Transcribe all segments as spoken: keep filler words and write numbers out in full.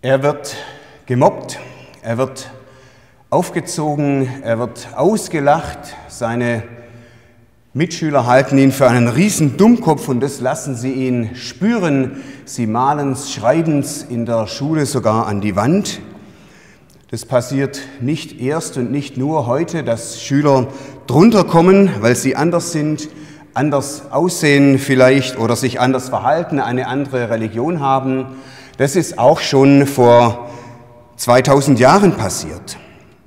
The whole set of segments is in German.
Er wird gemobbt, er wird aufgezogen, er wird ausgelacht, seine Mitschüler halten ihn für einen riesen Dummkopf und das lassen sie ihn spüren. Sie malen's, schreiben's in der Schule sogar an die Wand. Das passiert nicht erst und nicht nur heute, dass Schüler drunter kommen, weil sie anders sind, anders aussehen vielleicht oder sich anders verhalten, eine andere Religion haben. Das ist auch schon vor zweitausend Jahren passiert.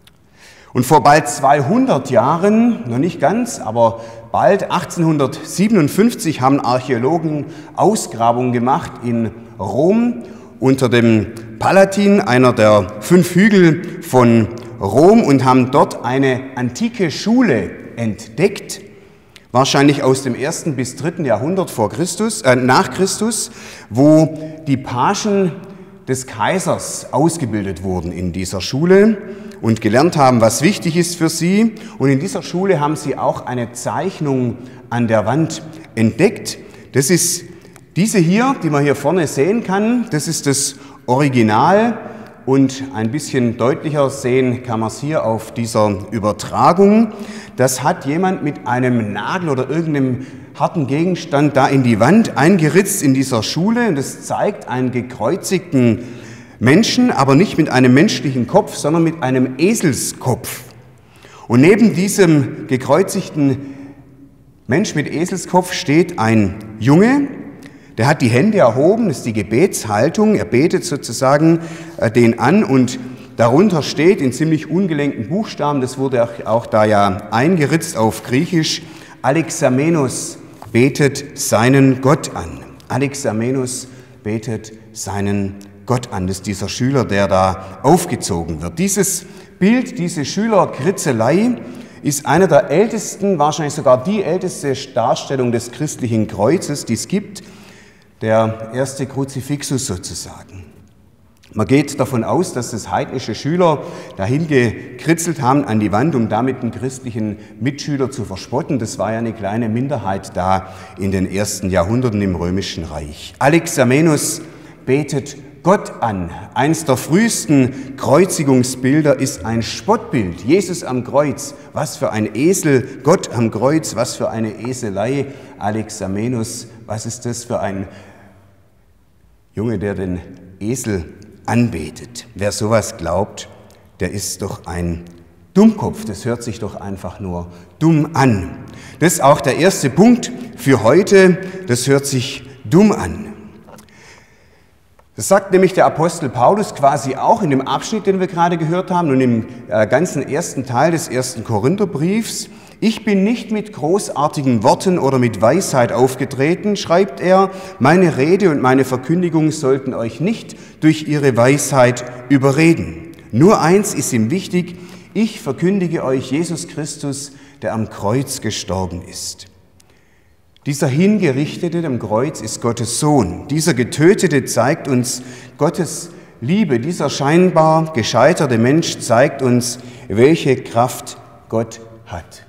Und vor bald zweihundert Jahren, noch nicht ganz, aber bald, achtzehnhundertsiebenundfünfzig, haben Archäologen Ausgrabungen gemacht in Rom unter dem Palatin, einer der fünf Hügel von Rom, und haben dort eine antike Schule entdeckt, wahrscheinlich aus dem ersten bis dritten Jahrhundert vor Christus, äh, nach Christus, wo die Pagen des Kaisers ausgebildet wurden in dieser Schule und gelernt haben, was wichtig ist für sie. Und in dieser Schule haben sie auch eine Zeichnung an der Wand entdeckt. Das ist diese hier, die man hier vorne sehen kann. Das ist das Original. Und ein bisschen deutlicher sehen kann man es hier auf dieser Übertragung. Das hat jemand mit einem Nagel oder irgendeinem harten Gegenstand da in die Wand eingeritzt in dieser Schule. Und das zeigt einen gekreuzigten Menschen, aber nicht mit einem menschlichen Kopf, sondern mit einem Eselskopf. Und neben diesem gekreuzigten Mensch mit Eselskopf steht ein Junge, der hat die Hände erhoben, das ist die Gebetshaltung, er betet sozusagen äh, den an, und darunter steht in ziemlich ungelenkten Buchstaben, das wurde auch da ja eingeritzt auf Griechisch, Alexamenos betet seinen Gott an. Alexamenos betet seinen Gott an. Das ist dieser Schüler, der da aufgezogen wird. Dieses Bild, diese Schülerkritzelei ist eine der ältesten, wahrscheinlich sogar die älteste Darstellung des christlichen Kreuzes, die es gibt. Der erste Kruzifixus sozusagen. Man geht davon aus, dass das heidnische Schüler dahin gekritzelt haben an die Wand, um damit den christlichen Mitschüler zu verspotten. Das war ja eine kleine Minderheit da in den ersten Jahrhunderten im Römischen Reich. Alexamenos betet Gott an. Eines der frühesten Kreuzigungsbilder ist ein Spottbild. Jesus am Kreuz. Was für ein Esel, Gott am Kreuz, was für eine Eselei. Alexamenos, was ist das für ein Junge, der den Esel anbetet? Wer sowas glaubt, der ist doch ein Dummkopf. Das hört sich doch einfach nur dumm an. Das ist auch der erste Punkt für heute. Das hört sich dumm an. Das sagt nämlich der Apostel Paulus quasi auch in dem Abschnitt, den wir gerade gehört haben, und im ganzen ersten Teil des ersten Korintherbriefs. Ich bin nicht mit großartigen Worten oder mit Weisheit aufgetreten, schreibt er. Meine Rede und meine Verkündigung sollten euch nicht durch ihre Weisheit überreden. Nur eins ist ihm wichtig: Ich verkündige euch Jesus Christus, der am Kreuz gestorben ist. Dieser Hingerichtete am Kreuz ist Gottes Sohn. Dieser Getötete zeigt uns Gottes Liebe. Dieser scheinbar gescheiterte Mensch zeigt uns, welche Kraft Gott hat.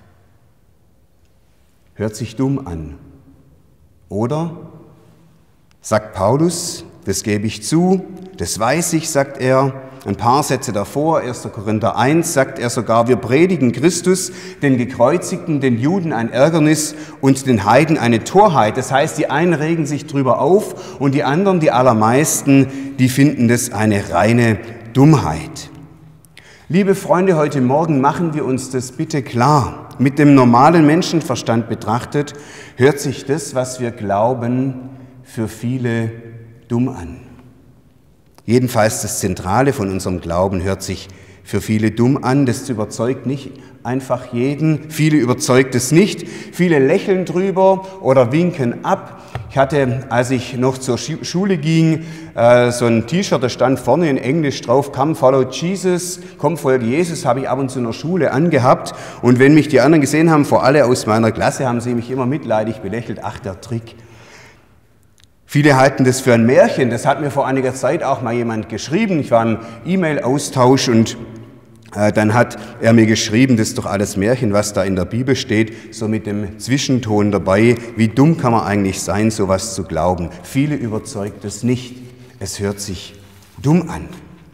Hört sich dumm an. Oder, sagt Paulus, das gebe ich zu, das weiß ich, sagt er. Ein paar Sätze davor, erster Korinther eins, sagt er sogar, wir predigen Christus, den Gekreuzigten, den Juden ein Ärgernis und den Heiden eine Torheit. Das heißt, die einen regen sich drüber auf und die anderen, die allermeisten, die finden das eine reine Dummheit. Liebe Freunde, heute Morgen machen wir uns das bitte klar. Mit dem normalen Menschenverstand betrachtet, hört sich das, was wir glauben, für viele dumm an. Jedenfalls das Zentrale von unserem Glauben hört sich für viele dumm an. Das überzeugt nicht einfach jeden. Viele überzeugt es nicht. Viele lächeln drüber oder winken ab. Ich hatte, als ich noch zur Schule ging, so ein T-Shirt, da stand vorne in Englisch drauf, Come follow Jesus, komm folge Jesus, habe ich ab und zu in der Schule angehabt. Und wenn mich die anderen gesehen haben, vor allem aus meiner Klasse, haben sie mich immer mitleidig belächelt. Ach, der Trick. Viele halten das für ein Märchen. Das hat mir vor einiger Zeit auch mal jemand geschrieben. Ich war im E-Mail-Austausch und äh, dann hat er mir geschrieben, das ist doch alles Märchen, was da in der Bibel steht, so mit dem Zwischenton dabei. Wie dumm kann man eigentlich sein, sowas zu glauben? Viele überzeugt es nicht. Es hört sich dumm an.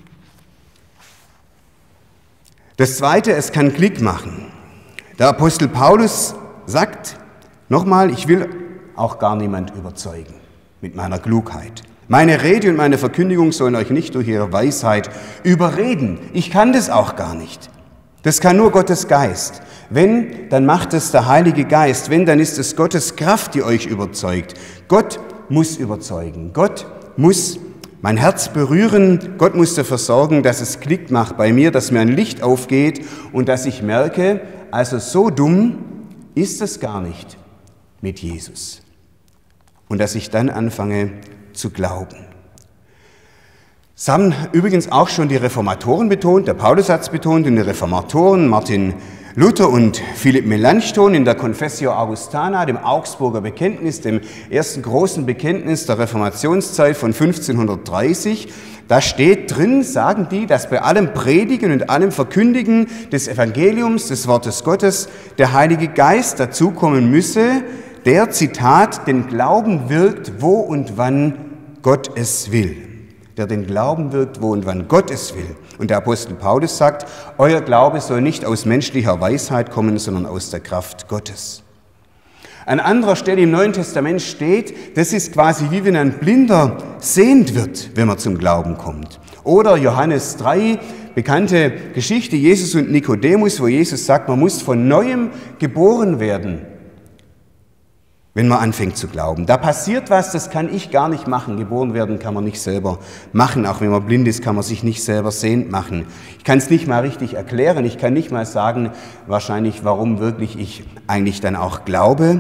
Das Zweite, es kann Klick machen. Der Apostel Paulus sagt, nochmal, ich will auch gar niemand überzeugen mit meiner Klugheit. Meine Rede und meine Verkündigung sollen euch nicht durch ihre Weisheit überreden. Ich kann das auch gar nicht. Das kann nur Gottes Geist. Wenn, dann macht es der Heilige Geist. Wenn, dann ist es Gottes Kraft, die euch überzeugt. Gott muss überzeugen. Gott muss mein Herz berühren. Gott muss dafür sorgen, dass es Klick macht bei mir, dass mir ein Licht aufgeht und dass ich merke, also so dumm ist es gar nicht mit Jesus. Und dass ich dann anfange zu glauben. Das haben übrigens auch schon die Reformatoren betont, der Paulus hat es betont, und die Reformatoren Martin Luther und Philipp Melanchthon in der Confessio Augustana, dem Augsburger Bekenntnis, dem ersten großen Bekenntnis der Reformationszeit von fünfzehnhundertdreißig. Da steht drin, sagen die, dass bei allem Predigen und allem Verkündigen des Evangeliums, des Wortes Gottes, der Heilige Geist dazukommen müsse, der, Zitat, den Glauben wirkt, wo und wann Gott es will. Der den Glauben wirkt, wo und wann Gott es will. Und der Apostel Paulus sagt, euer Glaube soll nicht aus menschlicher Weisheit kommen, sondern aus der Kraft Gottes. An anderer Stelle im Neuen Testament steht, das ist quasi wie wenn ein Blinder sehend wird, wenn man zum Glauben kommt. Oder Johannes drei, bekannte Geschichte, Jesus und Nikodemus, wo Jesus sagt, man muss von Neuem geboren werden, wenn man anfängt zu glauben. Da passiert was, das kann ich gar nicht machen. Geboren werden kann man nicht selber machen. Auch wenn man blind ist, kann man sich nicht selber sehend machen. Ich kann es nicht mal richtig erklären. Ich kann nicht mal sagen, wahrscheinlich, warum wirklich ich eigentlich dann auch glaube.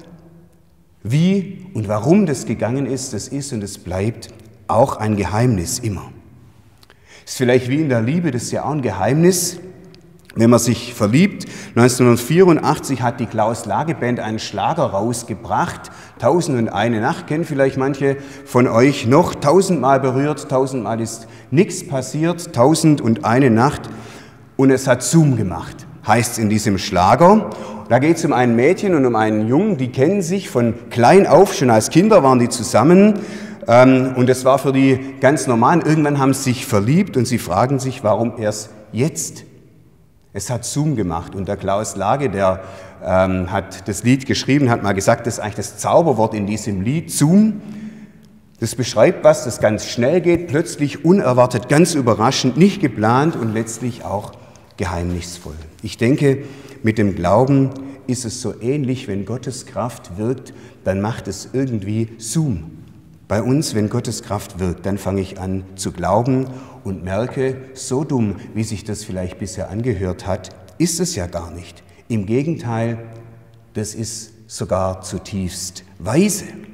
Wie und warum das gegangen ist, das ist und es bleibt auch ein Geheimnis immer. Ist vielleicht wie in der Liebe, das ist ja auch ein Geheimnis. Wenn man sich verliebt, neunzehnhundertvierundachtzig hat die Klaus-Lage-Band einen Schlager rausgebracht, Tausend und eine Nacht, kennen vielleicht manche von euch noch, tausendmal berührt, tausendmal ist nichts passiert, Tausend und eine Nacht und es hat Zoom gemacht, heißt es in diesem Schlager. Da geht es um ein Mädchen und um einen Jungen, die kennen sich von klein auf, schon als Kinder waren die zusammen und es war für die ganz normal. Irgendwann haben sie sich verliebt und sie fragen sich, warum erst jetzt? Es hat Zoom gemacht und der Klaus Lage, der ähm, hat das Lied geschrieben, hat mal gesagt, das ist eigentlich das Zauberwort in diesem Lied, Zoom. Das beschreibt was, das ganz schnell geht, plötzlich unerwartet, ganz überraschend, nicht geplant und letztlich auch geheimnisvoll. Ich denke, mit dem Glauben ist es so ähnlich, wenn Gottes Kraft wirkt, dann macht es irgendwie Zoom. Bei uns, wenn Gottes Kraft wirkt, dann fange ich an zu glauben und merke, so dumm, wie sich das vielleicht bisher angehört hat, ist es ja gar nicht. Im Gegenteil, das ist sogar zutiefst weise. Und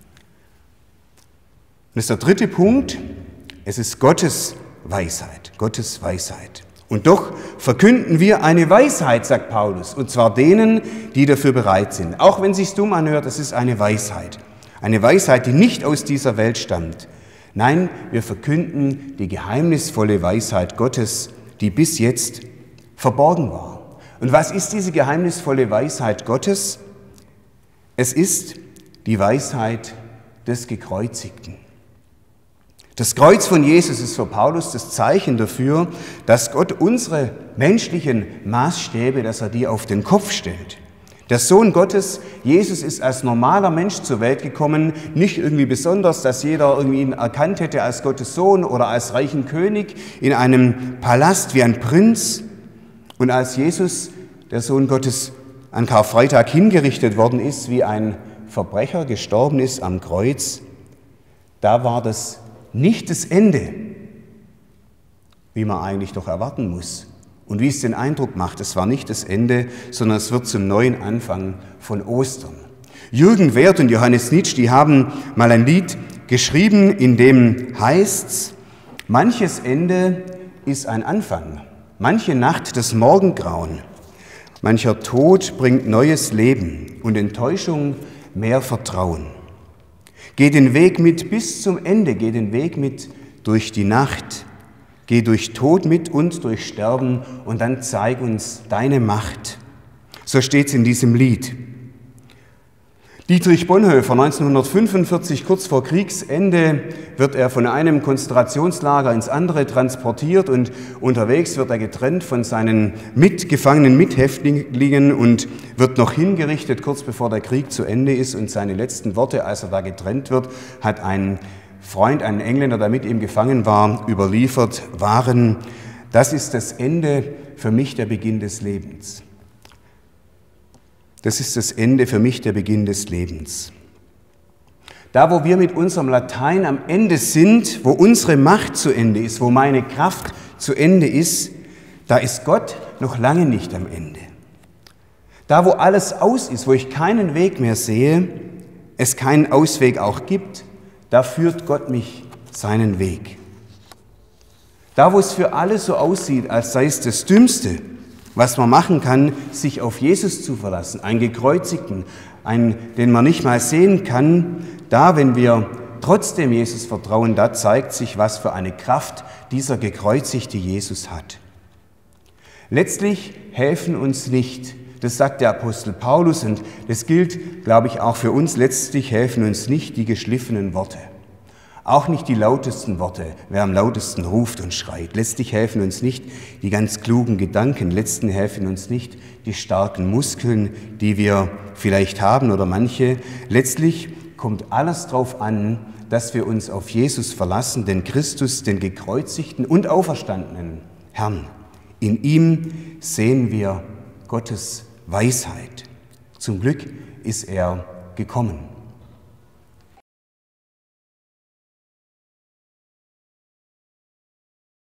das ist der dritte Punkt, es ist Gottes Weisheit, Gottes Weisheit. Und doch verkünden wir eine Weisheit, sagt Paulus, und zwar denen, die dafür bereit sind. Auch wenn es sich dumm anhört, es ist eine Weisheit. Eine Weisheit, die nicht aus dieser Welt stammt. Nein, wir verkünden die geheimnisvolle Weisheit Gottes, die bis jetzt verborgen war. Und was ist diese geheimnisvolle Weisheit Gottes? Es ist die Weisheit des Gekreuzigten. Das Kreuz von Jesus ist für Paulus das Zeichen dafür, dass Gott unsere menschlichen Maßstäbe, dass er die auf den Kopf stellt. Der Sohn Gottes, Jesus, ist als normaler Mensch zur Welt gekommen, nicht irgendwie besonders, dass jeder irgendwie ihn erkannt hätte als Gottes Sohn oder als reichen König in einem Palast wie ein Prinz. Und als Jesus, der Sohn Gottes, an Karfreitag hingerichtet worden ist, wie ein Verbrecher gestorben ist am Kreuz, da war das nicht das Ende, wie man eigentlich doch erwarten muss. Und wie es den Eindruck macht, es war nicht das Ende, sondern es wird zum neuen Anfang von Ostern. Jürgen Werth und Johannes Nitsch, die haben mal ein Lied geschrieben, in dem heißt's: Manches Ende ist ein Anfang, manche Nacht das Morgengrauen, mancher Tod bringt neues Leben und Enttäuschung mehr Vertrauen. Geh den Weg mit bis zum Ende, geh den Weg mit durch die Nacht. Geh durch Tod mit und durch Sterben und dann zeig uns deine Macht. So steht es in diesem Lied. Dietrich Bonhoeffer, neunzehnhundertfünfundvierzig, kurz vor Kriegsende, wird er von einem Konzentrationslager ins andere transportiert und unterwegs wird er getrennt von seinen mitgefangenen Mithäftlingen und wird noch hingerichtet, kurz bevor der Krieg zu Ende ist. Und seine letzten Worte, als er da getrennt wird, hat ein Freund, ein Engländer, der mit ihm gefangen war, überliefert, waren: Das ist das Ende, für mich der Beginn des Lebens. Das ist das Ende, für mich der Beginn des Lebens. Da, wo wir mit unserem Latein am Ende sind, wo unsere Macht zu Ende ist, wo meine Kraft zu Ende ist, da ist Gott noch lange nicht am Ende. Da, wo alles aus ist, wo ich keinen Weg mehr sehe, es keinen Ausweg auch gibt, da führt Gott mich seinen Weg. Da, wo es für alle so aussieht, als sei es das Dümmste, was man machen kann, sich auf Jesus zu verlassen, einen Gekreuzigten, einen, den man nicht mal sehen kann, da, wenn wir trotzdem Jesus vertrauen, da zeigt sich, was für eine Kraft dieser gekreuzigte Jesus hat. Letztlich helfen uns nicht, das sagt der Apostel Paulus, und das gilt, glaube ich, auch für uns, letztlich helfen uns nicht die geschliffenen Worte. Auch nicht die lautesten Worte, wer am lautesten ruft und schreit. Letztlich helfen uns nicht die ganz klugen Gedanken, letztlich helfen uns nicht die starken Muskeln, die wir vielleicht haben oder manche. Letztlich kommt alles darauf an, dass wir uns auf Jesus verlassen, den Christus, den gekreuzigten und auferstandenen Herrn. In ihm sehen wir Gottes Weisheit. Zum Glück ist er gekommen.